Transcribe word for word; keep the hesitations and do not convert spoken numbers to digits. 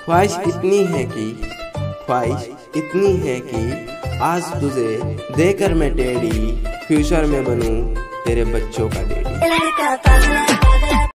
ख्वाहिश इतनी है कि ख्वाहिश इतनी है कि आज तुझे देकर मैं टेढ़ी, फ्यूचर में बनूं तेरे बच्चों का डैडी।